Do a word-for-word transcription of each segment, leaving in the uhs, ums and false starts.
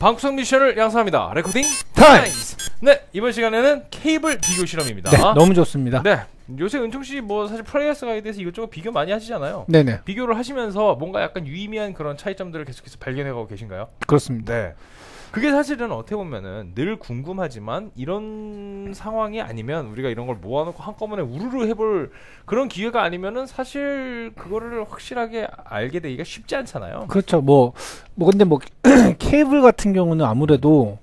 방구석 미션을 양성합니다. 레코딩 타임! 네, 이번 시간에는 케이블 비교 실험입니다. 네, 너무 좋습니다. 네, 요새 은총씨 뭐 사실 플레이어스 가이드에서 이것저것 비교 많이 하시잖아요. 네네. 비교를 하시면서 뭔가 약간 유의미한 그런 차이점들을 계속해서 발견해가고 계신가요? 그렇습니다. 네. 그게 사실은 어떻게 보면은 늘 궁금하지만 이런 상황이 아니면 우리가 이런 걸 모아놓고 한꺼번에 우르르 해볼 그런 기회가 아니면은 사실 그거를 확실하게 알게 되기가 쉽지 않잖아요. 그렇죠. 뭐, 뭐 근데 뭐 케이블 같은 경우는 아무래도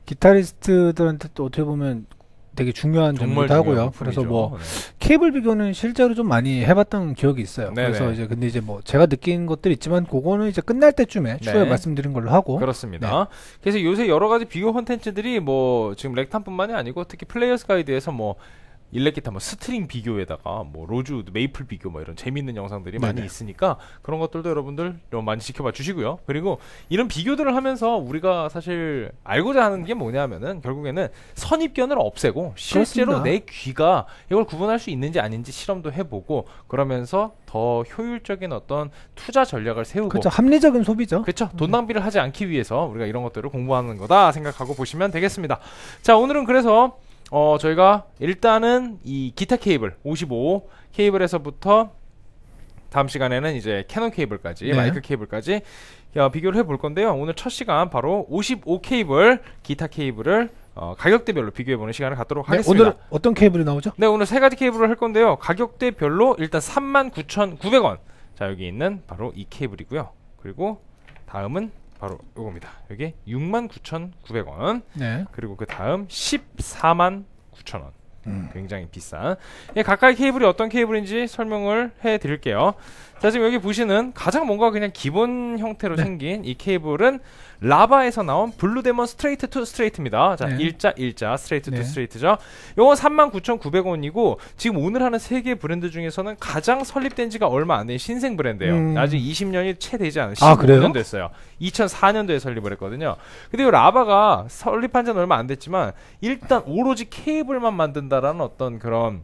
기타리스트들한테 또 어떻게 보면 되게 중요한 정보도 하고요. 그래서 뭐 네. 케이블 비교는 실제로 좀 많이 해봤던 기억이 있어요. 네네. 그래서 이제 근데 이제 뭐 제가 느낀 것들 있지만 그거는 이제 끝날 때쯤에 추후에 네. 말씀드린 걸로 하고 그렇습니다. 네. 그래서 요새 여러 가지 비교 콘텐츠들이 뭐 지금 렉탄뿐만이 아니고 특히 플레이어스 가이드에서 뭐 일렉기타 뭐 스트링 비교에다가 뭐 로즈 메이플 비교 뭐 이런 재미있는 영상들이 네네. 많이 있으니까 그런 것들도 여러분들 좀 많이 지켜봐 주시고요. 그리고 이런 비교들을 하면서 우리가 사실 알고자 하는 게 뭐냐면은 결국에는 선입견을 없애고 실제로 그렇습니다. 내 귀가 이걸 구분할 수 있는지 아닌지 실험도 해보고 그러면서 더 효율적인 어떤 투자 전략을 세우고 그렇죠. 합리적인 소비죠. 그렇죠. 돈 낭비를 하지 않기 위해서 우리가 이런 것들을 공부하는 거다 생각하고 보시면 되겠습니다. 자, 오늘은 그래서 어 저희가 일단은 이 기타 케이블 오십오 케이블에서부터 다음 시간에는 이제 캐논 케이블까지 네. 마이크 케이블까지 어, 비교를 해볼 건데요. 오늘 첫 시간 바로 오십오 케이블 기타 케이블을 어, 가격대별로 비교해보는 시간을 갖도록 네, 하겠습니다. 오늘 어떤 케이블이 나오죠? 네, 오늘 세 가지 케이블을 할 건데요. 가격대별로 일단 삼만 구천구백 원. 자, 여기 있는 바로 이 케이블이고요. 그리고 다음은 바로 이겁니다. 여기 육만 구천구백 원. 네. 그리고 그 다음 십사만 구천 원. 음. 굉장히 비싼. 예, 가까이 케이블이 어떤 케이블인지 설명을 해 드릴게요. 자, 지금 여기 보시는 가장 뭔가 그냥 기본 형태로 네. 생긴 이 케이블은 라바에서 나온 블루데몬 스트레이트 투 스트레이트입니다. 자, 네. 일자 일자 스트레이트 네. 투 스트레이트죠. 요건 삼만 구천구백 원이고 지금 오늘 하는 세 개 브랜드 중에서는 가장 설립된 지가 얼마 안 된 신생 브랜드예요. 음. 아직 이십 년이 채 되지 않은 십오 년 아, 됐어요. 이천사 년도에 설립을 했거든요. 근데 이 라바가 설립한 지는 얼마 안 됐지만 일단 오로지 케이블만 만든다라는 어떤 그런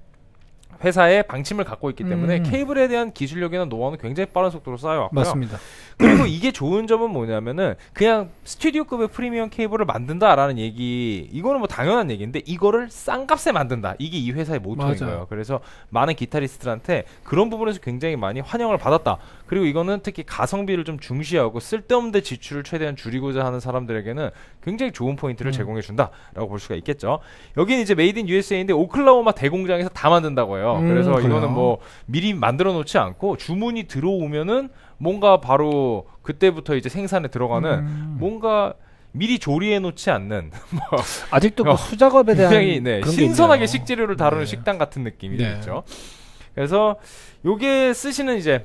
회사의 방침을 갖고 있기 때문에 음. 케이블에 대한 기술력이나 노하우는 굉장히 빠른 속도로 쌓여왔고요. 맞습니다. 그리고 이게 좋은 점은 뭐냐면은 그냥 스튜디오급의 프리미엄 케이블을 만든다라는 얘기, 이거는 뭐 당연한 얘기인데 이거를 싼 값에 만든다. 이게 이 회사의 모토인 맞아요. 거예요. 그래서 많은 기타리스트들한테 그런 부분에서 굉장히 많이 환영을 받았다. 그리고 이거는 특히 가성비를 좀 중시하고 쓸데없는 지출을 최대한 줄이고자 하는 사람들에게는 굉장히 좋은 포인트를 음. 제공해 준다라고 볼 수가 있겠죠. 여기는 이제 메이드 인 유에스에이인데 오클라호마 대공장에서 다 만든다고 해요. 음, 그래서 그래요? 이거는 뭐 미리 만들어 놓지 않고 주문이 들어오면은 뭔가 바로 그때부터 이제 생산에 들어가는 음. 뭔가 미리 조리해 놓지 않는 뭐 아직도 그 수작업에 대한 굉장히 네, 신선하게 식재료를 다루는 네. 식당 같은 느낌이 네. 있죠. 그래서 요게 쓰시는 이제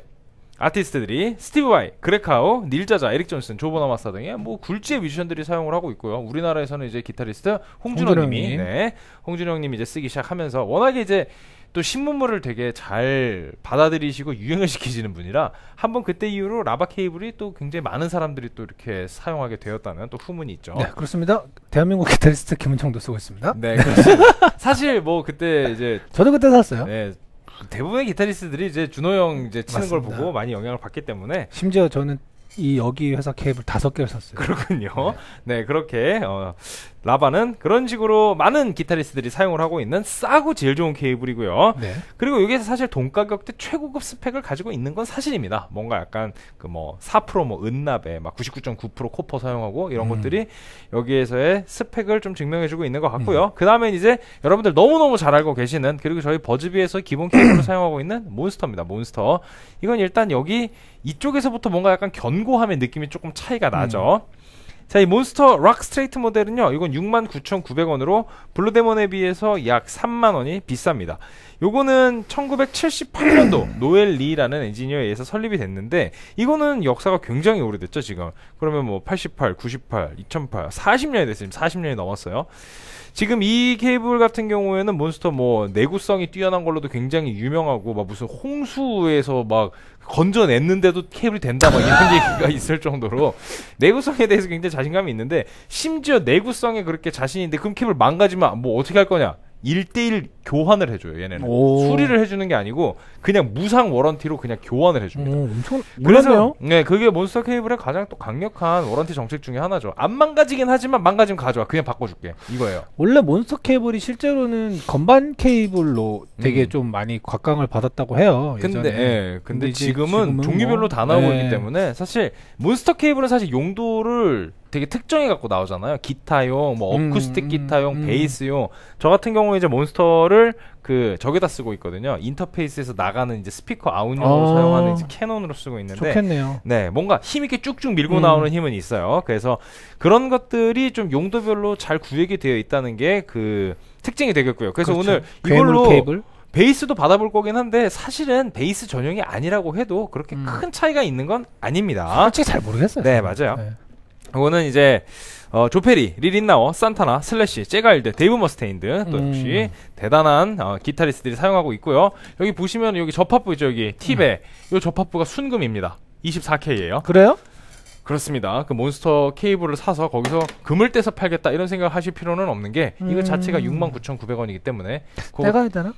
아티스트들이 스티브 와이, 그렉 하우, 닐 자자, 에릭 존슨, 조 보나마사 등의 뭐 굴지의 뮤지션들이 사용을 하고 있고요. 우리나라에서는 이제 기타리스트 홍준영님이 네, 홍준영님이 이제 쓰기 시작하면서 워낙에 이제 또 신문물을 되게 잘 받아들이시고 유행을 시키시는 분이라 한번 그때 이후로 라바 케이블이 또 굉장히 많은 사람들이 또 이렇게 사용하게 되었다는 또 후문이 있죠. 네, 그렇습니다. 대한민국 기타리스트 김은창도 쓰고 있습니다. 네, 그렇습니다. 사실 뭐 그때 이제 저도 그때 샀어요. 네. 대부분의 기타리스트들이 이제 준호 형 이제 치는 맞습니다. 걸 보고 많이 영향을 받기 때문에 심지어 저는 이 여기 회사 케이블 다섯 개를 샀어요. 그렇군요. 네, 네 그렇게 어, 라바는 그런 식으로 많은 기타리스트들이 사용을 하고 있는 싸고 제일 좋은 케이블이고요. 네. 그리고 여기에서 사실 동가격대 최고급 스펙을 가지고 있는 건 사실입니다. 뭔가 약간 그 뭐 사 퍼센트 뭐 은납에 막 구십구 점 구 퍼센트 코퍼 사용하고 이런 음. 것들이 여기에서의 스펙을 좀 증명해주고 있는 것 같고요. 음. 그 다음에 이제 여러분들 너무너무 잘 알고 계시는 그리고 저희 버즈비에서 기본 케이블을 사용하고 있는 몬스터입니다. 몬스터. 이건 일단 여기 이쪽에서부터 뭔가 약간 견고함의 느낌이 조금 차이가 나죠. 음. 자, 이 몬스터 락 스트레이트 모델은요, 이건 육만 구천구백 원으로 블루데몬에 비해서 약 삼만 원이 비쌉니다. 요거는 천구백칠십팔 년도 노엘 리라는 엔지니어에 의해서 설립이 됐는데 이거는 역사가 굉장히 오래됐죠 지금. 그러면 뭐 팔십팔, 구십팔, 이천팔, 사십 년이 됐어요. 사십 년이 넘었어요. 지금 이 케이블 같은 경우에는 몬스터 뭐 내구성이 뛰어난 걸로도 굉장히 유명하고 막 무슨 홍수에서 막 건져냈는데도 케이블이 된다 막 이런 얘기가 있을 정도로 내구성에 대해서 굉장히 자신감이 있는데 심지어 내구성에 그렇게 자신이 있는데 그럼 케이블 망가지면 뭐 어떻게 할 거냐? 일 대일 교환을 해줘요. 얘네는 수리를 해주는 게 아니고 그냥 무상 워런티로 그냥 교환을 해줍니다. 오, 엄청 그래서 네, 그게 몬스터 케이블의 가장 또 강력한 워런티 정책 중에 하나죠. 안 망가지긴 하지만 망가지면 가져와. 그냥 바꿔줄게. 이거예요. 원래 몬스터 케이블이 실제로는 건반 케이블로 되게 음. 좀 많이 곽강을 받았다고 해요. 근데, 예, 근데, 근데 지금은, 지금은 종류별로 뭐, 다 나오고 예. 있기 때문에 사실 몬스터 케이블은 사실 용도를 되게 특정해 갖고 나오잖아요. 기타용, 뭐 어쿠스틱 음, 기타용, 음. 베이스용. 저 같은 경우에 이제 몬스터를 그 저기다 쓰고 있거든요. 인터페이스에서 나가는 이제 스피커 아웃용으로 아, 사용하는 이제 캐논으로 쓰고 있는데, 좋겠네요. 네, 뭔가 힘 있게 쭉쭉 밀고 음. 나오는 힘은 있어요. 그래서 그런 것들이 좀 용도별로 잘 구획이 되어 있다는 게 그 특징이 되겠고요. 그래서 그렇죠. 오늘 이걸로 케이블? 베이스도 받아볼 거긴 한데 사실은 베이스 전용이 아니라고 해도 그렇게 음. 큰 차이가 있는 건 아닙니다. 솔직히 잘 모르겠어요. 네, 맞아요. 네. 이거는 이제 어, 조페리, 리린나워, 산타나, 슬래시, 제갈드, 데이브 머스테인드 또 역시 음. 대단한 어, 기타리스트들이 사용하고 있고요. 여기 보시면 여기 접합부 있죠. 여기 팁에 음. 이 접합부가 순금입니다. 이십사 케이예요. 그래요? 그렇습니다. 그 몬스터 케이블을 사서 거기서 금을 떼서 팔겠다 이런 생각을 하실 필요는 없는 게 음. 이거 자체가 육만 구천구백 원이기 때문에 떼가야 되나?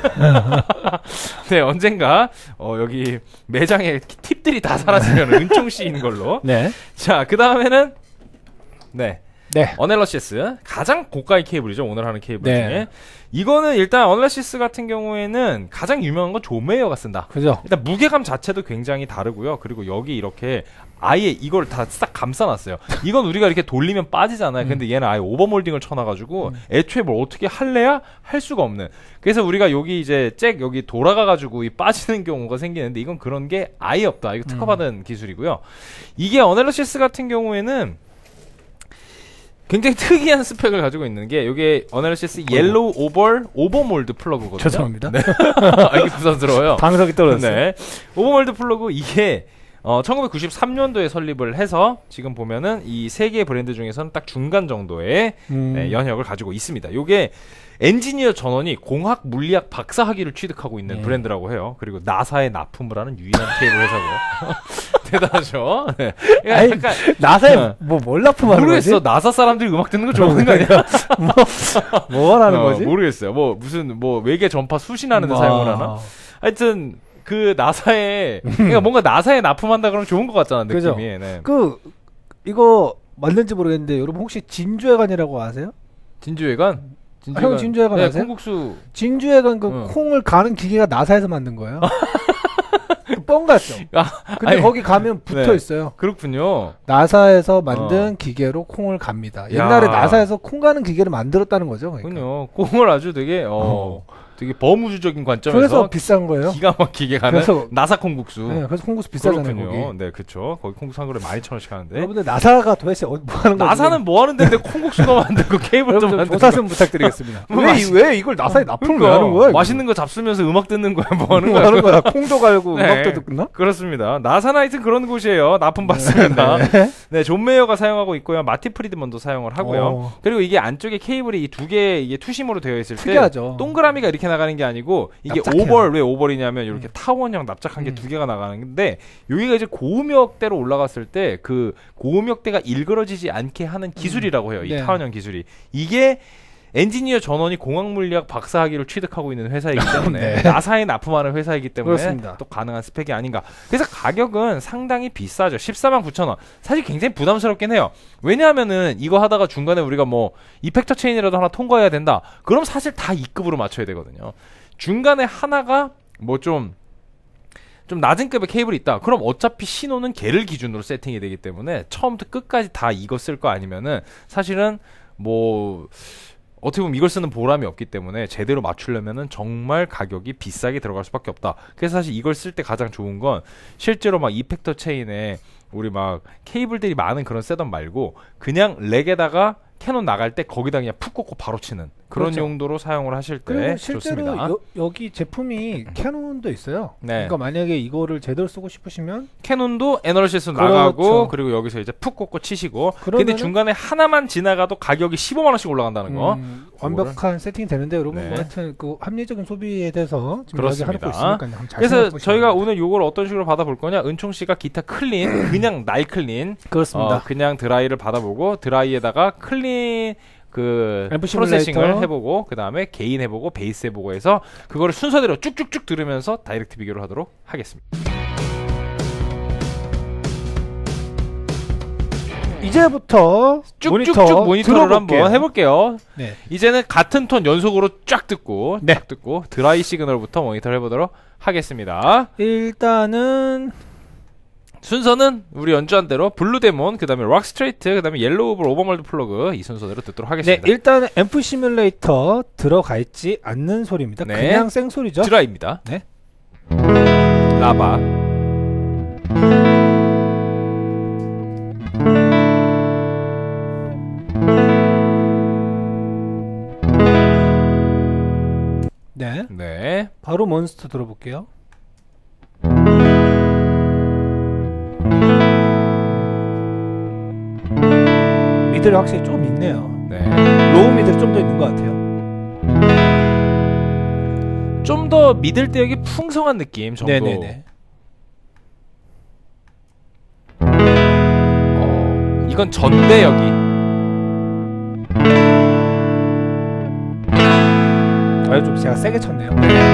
네, 언젠가 어, 여기 매장에 팁들이 다 사라지면 은총씨인 걸로. 네. 자, 그 다음에는 네. 네. 어넬러시스 가장 고가의 케이블이죠. 오늘 하는 케이블 네. 중에 이거는 일단 어넬러시스 같은 경우에는 가장 유명한 건 존 메이어가 쓴다. 그죠. 일단 무게감 자체도 굉장히 다르고요. 그리고 여기 이렇게 아예 이걸 다 싹 감싸놨어요. 이건 우리가 이렇게 돌리면 빠지잖아요. 음. 근데 얘는 아예 오버몰딩을 쳐놔가지고 음. 애초에 뭘 어떻게 할래야 할 수가 없는. 그래서 우리가 여기 이제 잭 여기 돌아가가지고 이 빠지는 경우가 생기는데 이건 그런 게 아예 없다. 이거 특허받은 음. 기술이고요. 이게 어넬러시스 같은 경우에는 굉장히 특이한 스펙을 가지고 있는 게 이게 어넬러시스 옐로우 오버 오버몰드 플러그거든요. 죄송합니다. 네. 아, 이게 부담스러워요. 방석이 떨어졌어요. 네. 오버몰드 플러그 이게 어, 천구백구십삼 년도에 설립을 해서 지금 보면은 이 세 개의 브랜드 중에서는 딱 중간 정도의 음. 네, 연역을 가지고 있습니다. 요게 엔지니어 전원이 공학 물리학 박사 학위를 취득하고 있는 네. 브랜드라고 해요. 그리고 나사에 납품을 하는 유일한 케이블 회사고요. 대단하죠. 네. 아니, 약간, 나사에 어. 뭐 뭘 납품하는 모르겠어. 거지? 나사 사람들이 음악 듣는 거 좋아하는 거 아니야? 뭐, 뭐 하는 어, 거지? 모르겠어요. 뭐 무슨 뭐 외계 전파 수신하는 데 사용을 하나? 하여튼 그 나사에 그러니까 뭔가 나사에 납품한다 그러면 좋은 것 같잖아, 느낌이. 네. 그 이거 맞는지 모르겠는데 여러분 혹시 진주회관이라고 아세요? 진주회관? 진주회관. 아, 형 진주회관 네, 아세요? 콩국수. 진주회관 그 응. 콩을 가는 기계가 나사에서 만든 거예요. 그 뻥 같죠. 아, 근데 아니, 거기 가면 붙어 네. 있어요. 그렇군요. 나사에서 만든 어. 기계로 콩을 갑니다. 옛날에 야. 나사에서 콩 가는 기계를 만들었다는 거죠. 그러니까. 그렇군요. 콩을 아주 되게 어. 어. 되게 범우주적인 관점에서 그래서 비싼 거예요. 기가 막히게 가는 그래서, 나사 콩국수. 네, 그래서 콩국수 비싸잖아요. 거기. 네, 그렇죠. 거기 콩국수 한 그릇 만 이천 원씩 하는데. 여러분들 나사가 도대체 뭐 하는 거예요? 나사는 뭐 하는 데인데 콩국수가 만들고 케이블 좀 만들고. 조사 좀 부탁드리겠습니다. 왜, 마시... 왜 이걸 나사에 납품을 그러니까, 왜 하는 거야? 맛있는 거 잡수면서 음악 듣는 거야? 뭐 하는 뭐 거야? 하는 거야? 콩도 갈고 네, 음악도 듣나? 그렇습니다. 나사는 하여튼 그런 곳이에요. 납품 받습니다. 네, 네, 존 메이어가 사용하고 있고요. 마티 프리드먼도 사용을 하고요. 오. 그리고 이게 안쪽에 케이블이 이 두 개 이게 투심으로 되어 있을 때 특이하죠. 동그라미가 이렇게 나가는 게 아니고 이게 납작해요. 오벌 왜 오벌이냐면 이렇게 음. 타원형 납작한 게 두 음. 개가 나가는데 여기가 이제 고음역대로 올라갔을 때 그 고음역대가 일그러지지 않게 하는 기술이라고 해요. 이 네. 타원형 기술이. 이게 엔지니어 전원이 공학물리학 박사학위를 취득하고 있는 회사이기 때문에 네. 나사에 납품하는 회사이기 때문에 그렇습니다. 또 가능한 스펙이 아닌가. 그래서 가격은 상당히 비싸죠. 십사만 구천 원. 사실 굉장히 부담스럽긴 해요. 왜냐하면은 이거 하다가 중간에 우리가 뭐 이펙터 체인이라도 하나 통과해야 된다. 그럼 사실 다 이 급으로 맞춰야 되거든요. 중간에 하나가 뭐 좀 좀 낮은 급의 케이블이 있다. 그럼 어차피 신호는 걔를 기준으로 세팅이 되기 때문에 처음부터 끝까지 다 이거 쓸 거 아니면은 사실은 뭐 어떻게 보면 이걸 쓰는 보람이 없기 때문에 제대로 맞추려면은 정말 가격이 비싸게 들어갈 수밖에 없다. 그래서 사실 이걸 쓸 때 가장 좋은 건 실제로 막 이펙터 체인에 우리 막 케이블들이 많은 그런 셋업 말고 그냥 렉에다가 캐논 나갈 때 거기다 그냥 푹 꽂고 바로 치는 그런 그렇죠. 용도로 사용을 하실 때 그리고 실제로 좋습니다. 여, 여기 제품이 캐논도 있어요. 네. 그러니까 만약에 이거를 제대로 쓰고 싶으시면 캐논도 에너시스 그렇죠. 나가고 그리고 여기서 이제 푹 꽂고 치시고 근데 중간에 하나만 지나가도 가격이 십오만 원씩 올라간다는 거. 음, 완벽한 세팅이 되는데 여러분 네. 뭐 하여튼 그 합리적인 소비에 대해서 지금 그렇습니다. 하고 있으니까요. 그래서 저희가 오늘 요걸 어떤 식으로 받아볼 거냐? 은총 씨가 기타 클린 그냥 날 클린 그렇습니다. 어, 그냥 드라이를 받아보고 드라이에다가 클린 그 프로세싱을 해보고 그 다음에 게인 해보고 베이스 해보고 해서 그거를 순서대로 쭉쭉쭉 들으면서 다이렉트 비교를 하도록 하겠습니다. 이제부터 쭉쭉쭉 모니터 모니터를 한번 해볼게요. 네. 이제는 같은 톤 연속으로 쫙 듣고 네. 쫙 듣고 드라이 시그널부터 모니터를 해보도록 하겠습니다. 일단은 순서는 우리 연주한 대로 블루데몬, 그 다음에 락스트레이트, 그 다음에 옐로우볼 오버멀드 플러그 이 순서대로 듣도록 하겠습니다. 네, 일단은 앰프 시뮬레이터 들어가 있지 않는 소리입니다. 네. 그냥 생소리죠. 드라이입니다. 네. 라바. 네. 네. 바로 몬스터 들어볼게요. 미들이 확실히 좀 있네요. 네. 로우 미들이 좀 더 있는 것 같아요. 좀 더 미들 대역이 풍성한 느낌 정도. 네네네. 어, 이건 전대역이. 아, 좀 제가 세게 쳤네요.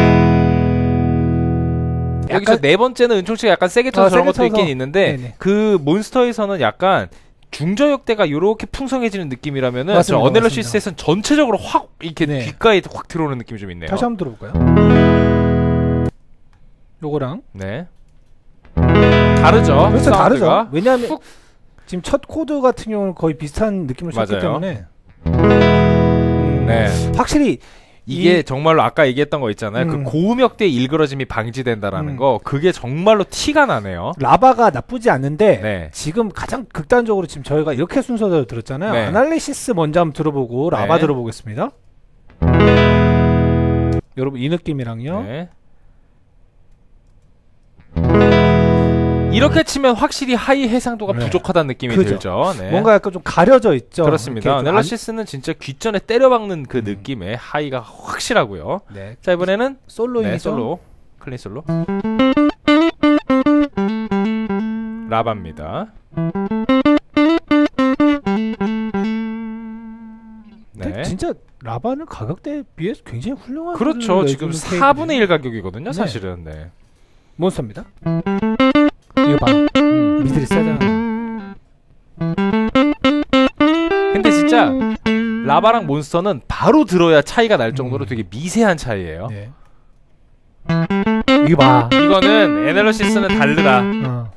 여기서 약간... 네 번째는 은총치가 약간 세게 쳐서 아, 저런 세게 것도 있긴 쳐서... 있는데 네네. 그 몬스터에서는 약간 중저역대가 이렇게 풍성해지는 느낌이라면은 맞습니다, 저 어넬러시스에서는 전체적으로 확 이렇게 네. 귓가에 확 들어오는 느낌이 좀 있네요. 다시 한번 들어볼까요? 요거랑 네. 다르죠. 그렇죠, 다르죠. 왜냐하면 훅. 지금 첫 코드 같은 경우는 거의 비슷한 느낌을 줬기 맞아요. 때문에 네. 확실히 이게 이... 정말로 아까 얘기했던 거 있잖아요. 음. 그 고음역대의 일그러짐이 방지된다라는 음. 거 그게 정말로 티가 나네요. 라바가 나쁘지 않은데 네. 지금 가장 극단적으로 지금 저희가 이렇게 순서대로 들었잖아요. 네. 아날리시스 먼저 한번 들어보고 라바 네. 들어보겠습니다. 여러분 이 느낌이랑요. 네. 이렇게 치면 확실히 하이 해상도가 네. 부족하다는 느낌이 그죠. 들죠. 네. 뭔가 약간 좀 가려져 있죠. 그렇습니다. 넬러시스는 진짜 귀전에 때려박는 그 음. 느낌의 하이가 확실하고요. 네. 자, 이번에는 솔로이죠. 네, 솔로. 클린 솔로. 라바입니다. 네. 진짜 라바는 가격대에 비해서 굉장히 훌륭한. 그렇죠. 지금 사분의 일 가격이거든요. 사실은. 네. 네. 몬스터입니다. 이거 봐. 음, 미들이 세다. 근데 진짜 라바랑 몬스터는 바로 들어야 차이가 날 정도로 음. 되게 미세한 차이예요. 네. 이거 봐. 이거는 에넬러시스는 다르다. 어.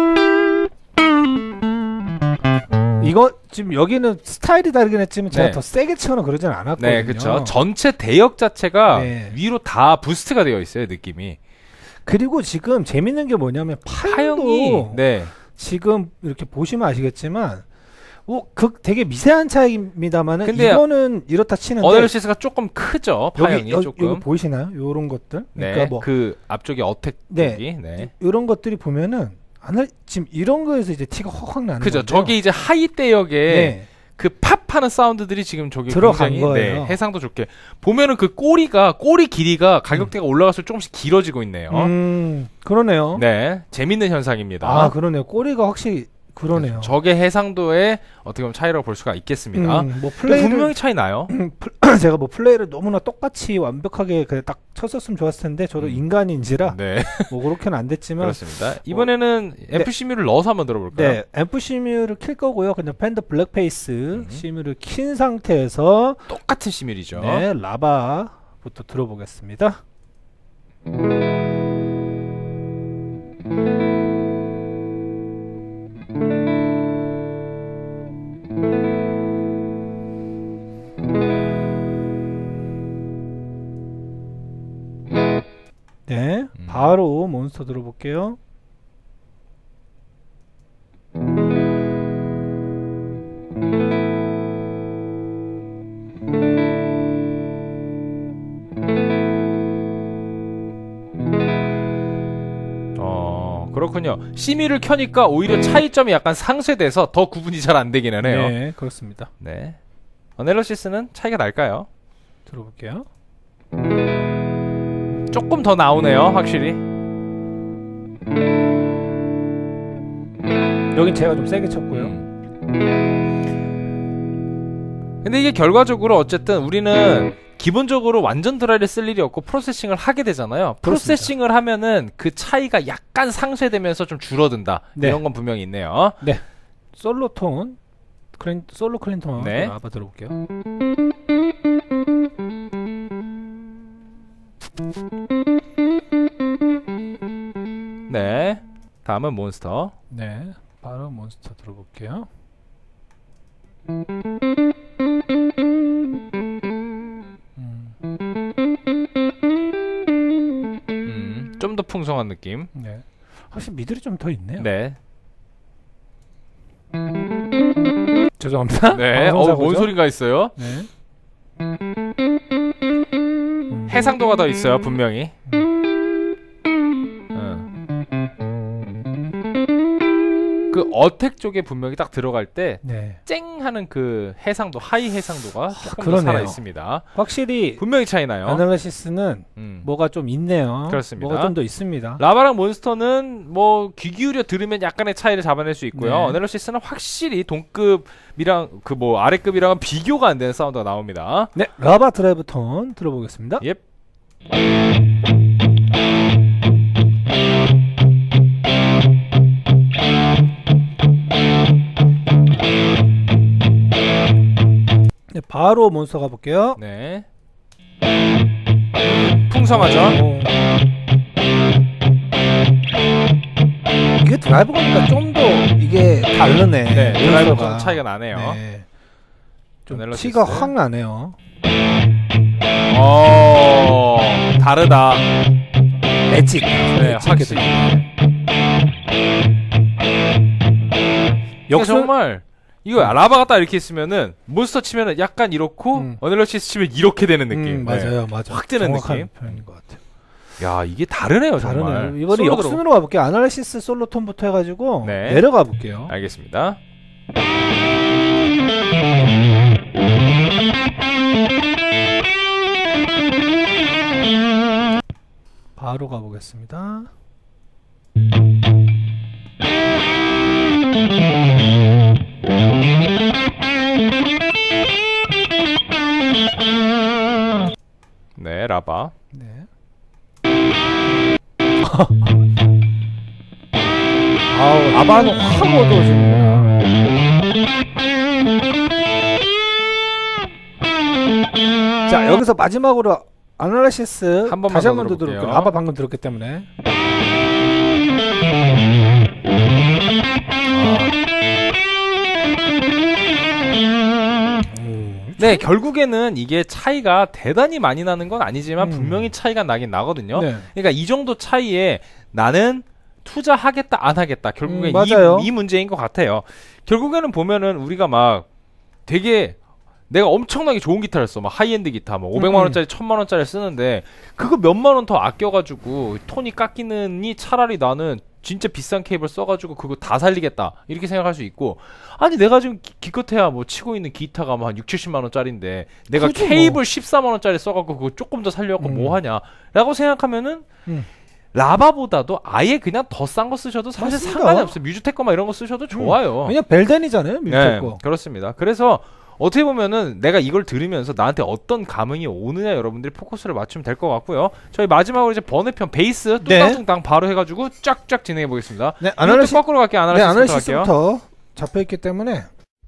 이거 지금 여기는 스타일이 다르긴 했지만 제가 네. 더 세게 치거나 그러진 않았거든요. 네, 그렇죠. 전체 대역 자체가 네. 위로 다 부스트가 되어 있어요, 느낌이. 그리고 지금 재밌는 게 뭐냐면 파형이 네. 지금 이렇게 보시면 아시겠지만 뭐 극 되게 미세한 차이입니다만은 근데 이거는 이렇다 치는데 어넬러시스가 조금 크죠. 파형이 여기, 조금. 여기 보이시나요? 요런 것들. 네. 그러니까 뭐 그 앞쪽에 어택 네. 쪽이 네. 이런 것들이 보면은 아날 지금 이런 거에서 이제 티가 확확 나는 그죠. 건데요. 저기 이제 하이 대역에 네. 그 팝하는 사운드들이 지금 저기 들어간 굉장히 거예요. 네, 해상도 좋게 보면은 그 꼬리가 꼬리 길이가 가격대가 음. 올라갈수록 조금씩 길어지고 있네요. 음, 그러네요. 네, 재밌는 현상입니다. 아, 그러네요. 꼬리가 확실히 그러네요. 저게 해상도에 어떻게 보면 차이라고 볼 수가 있겠습니다. 음, 뭐 플레이를, 분명히 차이 나요. 제가 뭐 플레이를 너무나 똑같이 완벽하게 그냥 딱 쳤었으면 좋았을 텐데 저도 음. 인간인지라 네. 뭐 그렇게는 안 됐지만 그렇습니다. 이번에는 뭐, 앰프 네. 시뮤를 넣어서 한번 들어볼까요? 네, 앰프 시뮤를 킬 거고요. 그냥 팬더 블랙페이스 음. 시뮤를 킨 상태에서 똑같은 시뮤이죠. 네, 라바부터 들어보겠습니다. 네, 음. 바로 몬스터 들어볼게요. 어, 그렇군요. 시미를 켜니까 오히려 차이점이 약간 상쇄돼서 더 구분이 잘 안 되긴 하네요. 네, 그렇습니다. 네. 어넬러시스는 차이가 날까요? 들어볼게요. 조금 더 나오네요, 확실히. 여긴 제가 좀 세게 쳤고요. 음. 근데 이게 결과적으로 어쨌든 우리는 기본적으로 완전 드라이를 쓸 일이 없고 프로세싱을 하게 되잖아요. 그렇습니다. 프로세싱을 하면은 그 차이가 약간 상쇄되면서 좀 줄어든다. 네. 이런 건 분명히 있네요. 네. 솔로톤, 클린, 솔로 클린톤 네. 한번 들어볼게요. 네. 다음은 몬스터. 네. 바로 몬스터 들어볼게요. 음, 좀 더 풍성한 느낌. 네. 확실히 미들이 좀 더 있네요. 네. 죄송합니다. 네. 어, 뭔 소리가 있어요? 네. 음. 해상도가 더 있어요, 분명히. 그 어택 쪽에 분명히 딱 들어갈 때 쨍 네. 하는 그 해상도, 하이 해상도가 조금 더 살아 있습니다. 확실히 분명히 차이 나요. 아날라시스는 음. 뭐가 좀 있네요. 그렇습니다. 뭐가 좀 더 있습니다. 라바랑 몬스터는 뭐 귀 기울여 들으면 약간의 차이를 잡아낼 수 있고요. 네. 아날라시스는 확실히 동급이랑 그 뭐 아래급이랑은 비교가 안 되는 사운드가 나옵니다. 네, 라바 드라이브 톤 들어보겠습니다. 예. 네, 바로 몬스터 가볼게요. 네. 풍성하죠? 오. 이게 드라이브 보니까 좀 더 이게 다르네. 네, 드라이브 좀 차이가 나네요. 네. 좀 티가 확 나네요. 어, 다르다. 엣지. 네, 확실히. 역시 정말 이거 음. 라바가 딱 이렇게 있으면은 몬스터 치면은 약간 이렇고 음. 어넬러시스 치면 이렇게 되는 느낌. 음, 맞아요, 네. 맞아. 확 되는 느낌. 표현인 것 같아요. 야, 이게 다르네요, 정말. 다르네요. 이번에 역순으로 가볼게요. 아날리시스 솔로톤부터 해가지고 네. 내려가 볼게요. 알겠습니다. 바로 가보겠습니다. 네, 라바. 네. 아우, 라바는 확 어두워지는구나. 자, 여기서 마지막으로 아날라시스 한 번만 다시 한 번 더 들어볼게요. 라바 방금 들었기 때문에. 네, 결국에는 이게 차이가 대단히 많이 나는 건 아니지만 음. 분명히 차이가 나긴 나거든요. 네. 그러니까 이 정도 차이에 나는 투자하겠다 안 하겠다 결국엔 음, 이, 이 문제인 것 같아요. 결국에는 보면은 우리가 막 되게 내가 엄청나게 좋은 기타를 써. 막 하이엔드 기타 뭐 오백만 원짜리, 천만 원짜리 쓰는데 그거 몇만 원 더 아껴가지고 톤이 깎이느니 차라리 나는 진짜 비싼 케이블 써가지고 그거 다 살리겠다 이렇게 생각할 수 있고, 아니 내가 지금 기, 기껏해야 뭐 치고 있는 기타가 뭐 한 육칠십만 원짜리인데 내가 케이블 뭐. 십사만 원짜리 써갖고 그거 조금 더 살려갖고 음. 뭐 하냐 라고 생각하면은 음. 라바보다도 아예 그냥 더 싼 거 쓰셔도 사실 맞습니다. 상관이 없어요. 뮤즈텍 거막 이런 거 쓰셔도 좋아요. 음. 왜냐면 벨덴이잖아요, 뮤즈텍 네, 거. 그렇습니다. 그래서 어떻게 보면은 내가 이걸 들으면서 나한테 어떤 감흥이 오느냐 여러분들이 포커스를 맞추면 될 것 같고요. 저희 마지막으로 이제 번외편 베이스 뚱땅뚱땅 네. 바로 해가지고 쫙쫙 진행해 보겠습니다. 네, 아날리시 거꾸로 갈게요. 아날리시스부터, 네, 아날리시스부터 잡혀있기 때문에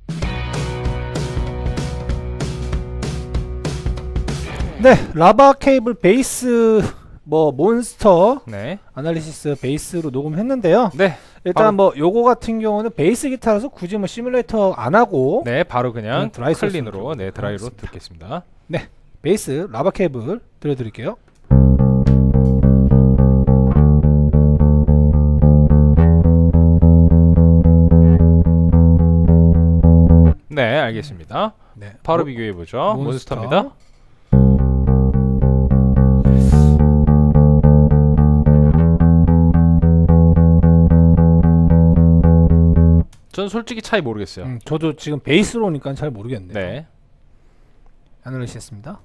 네, 라바 케이블 베이스 뭐 몬스터 네. 아날리시스 베이스로 녹음했는데요. 네. 일단 뭐 요거 같은 경우는 베이스 기타라서 굳이 뭐 시뮬레이터 안 하고 네, 바로 그냥 드라이 클린으로 네, 드라이로 듣겠습니다. 네. 베이스 라바 케이블 들려 드릴게요. 네, 알겠습니다. 네. 바로 뭐, 비교해 보죠. 몬스터. 몬스터입니다. 전 솔직히 차이 모르겠어요. 음, 저도 지금 베이스로 오니까 잘 모르겠네요. 네. 아날리시스입니다.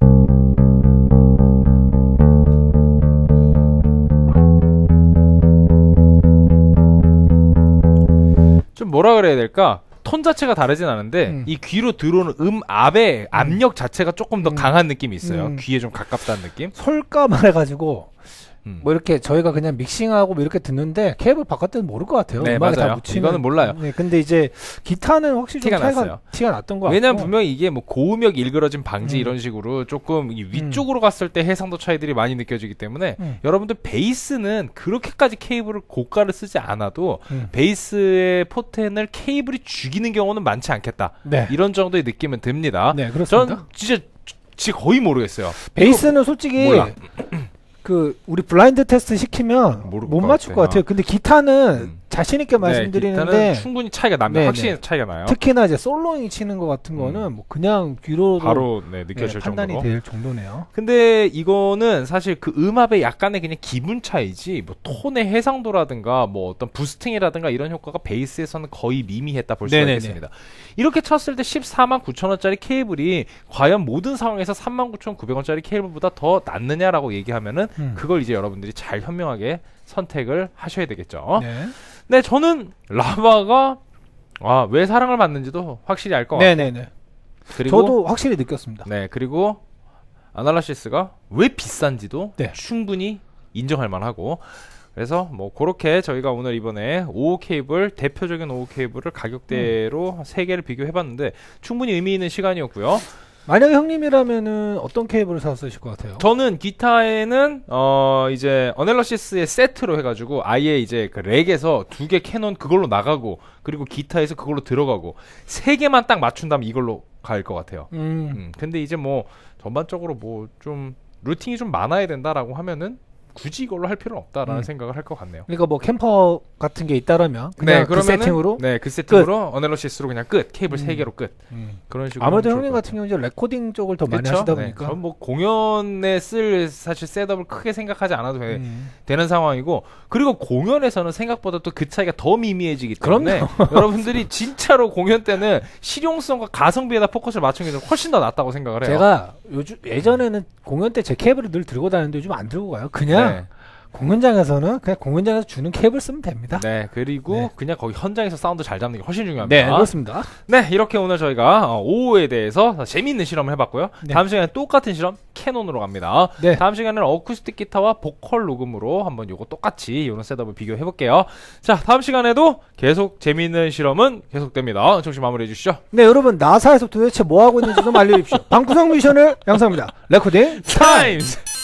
좀 뭐라 그래야 될까? 톤 자체가 다르진 않은데 음. 이 귀로 들어오는 음압의 압력 자체가 조금 더 음. 강한 느낌이 있어요. 음. 귀에 좀 가깝다는 느낌. 솔까만 해가지고 음. 뭐 이렇게 저희가 그냥 믹싱하고 뭐 이렇게 듣는데 케이블 바깥 때는 모를 것 같아요. 네, 음악에 맞아요. 다 묻히면. 이거는 몰라요. 네, 근데 이제 기타는 확실히 티가 좀 차이가 났어요. 티가 났던 것 같고. 왜냐면 분명히 이게 뭐 고음역 일그러진 방지 음. 이런 식으로 조금 이 위쪽으로 갔을 때 해상도 차이들이 많이 느껴지기 때문에 음. 여러분들 베이스는 그렇게까지 케이블을 고가를 쓰지 않아도 음. 베이스의 포텐을 케이블이 죽이는 경우는 많지 않겠다. 네. 이런 정도의 느낌은 듭니다. 네, 그렇습니다. 전 진짜 진짜 거의 모르겠어요. 베이스는 솔직히 몰라. 그 우리 블라인드 테스트 시키면 모를 못 것 맞출 같아요. 것 같아요. 근데 기타는 음. 자신 있게 말씀드리는데 네, 기타는 충분히 차이가 납니다. 네, 확실히 네. 차이가 나요. 특히나 이제 솔로잉 치는 것 같은 음. 거는 뭐 그냥 귀로도 바로 네, 네, 느껴질 판단이 정도로. 될 정도네요. 근데 이거는 사실 그 음압의 약간의 그냥 기분 차이지 뭐 톤의 해상도라든가 뭐 어떤 부스팅이라든가 이런 효과가 베이스에서는 거의 미미했다 볼 수가 네네네. 있겠습니다. 이렇게 쳤을 때 십사만 구천 원짜리 케이블이 과연 모든 상황에서 삼만 구천구백 원짜리 케이블보다 더 낫느냐라고 얘기하면은 음. 그걸 이제 여러분들이 잘 현명하게 선택을 하셔야 되겠죠. 네. 네, 저는 라바가 아, 왜 사랑을 받는지도 확실히 알 것 같고 네네네. 그리고 저도 확실히 느꼈습니다. 네, 그리고 아날라시스가 왜 비싼지도 네. 충분히 인정할 만하고 그래서 뭐 그렇게 저희가 오늘 이번에 오호 케이블 대표적인 오호 케이블을 가격대로 세 개를 비교해 봤는데 충분히 의미 있는 시간이었고요. 만약에 형님이라면은 어떤 케이블을 사서 쓰실 것 같아요? 저는 기타에는 어 이제 어넬러시스의 세트로 해가지고 아예 이제 그 렉에서 두 개 캐논 그걸로 나가고 그리고 기타에서 그걸로 들어가고 세 개만 딱 맞춘다면 이걸로 갈 것 같아요. 음. 음, 근데 이제 뭐 전반적으로 뭐 좀 루팅이 좀 많아야 된다라고 하면은 굳이 이걸로 할 필요는 없다라는 음. 생각을 할 것 같네요. 그러니까 뭐 캠퍼 같은 게 있다라면 그냥 그 그러면은- 세팅으로 네, 그 세팅으로 어넬러시스로 그냥 끝. 케이블 음. 세 개로 끝. 음. 그런 식으로. 아무래도 하면 좋을 형님 것 같은 경우는 이제 레코딩 쪽을 더 많이 그쵸? 하시다 네, 보니까 전 뭐 공연에 쓸 사실 셋업을 크게 생각하지 않아도 되, 음. 되는 상황이고 그리고 공연에서는 생각보다 또 그 차이가 더 미미해지기 때문에 여러분들이 진짜로 공연 때는 실용성과 가성비에다 포커스를 맞추는 게 훨씬 더 낫다고 생각을 해요. 제가 요즘 예전에는 공연 때 제 케이블을 늘 들고 다녔는데 요즘 안 들고 가요. 그냥 네. 공연장에서는 그냥 공연장에서 주는 케이블 쓰면 됩니다. 네, 그리고 네. 그냥 거기 현장에서 사운드 잘 잡는 게 훨씬 네, 중요합니다. 그렇습니다. 네, 이렇게 오늘 저희가 어, 오호에 대해서 재미있는 실험을 해봤고요. 네. 다음 시간에 똑같은 실험 캐논으로 갑니다. 네. 다음 시간에는 어쿠스틱 기타와 보컬 녹음으로 한번 요거 똑같이 이런 셋업을 비교해볼게요. 자, 다음 시간에도 계속 재미있는 실험은 계속됩니다. 정신 마무리해 주시죠. 네, 여러분 나사에서 도대체 뭐 하고 있는지 좀 알려주십시오. 방구석 미션을 양성합니다. 레코딩 타임스!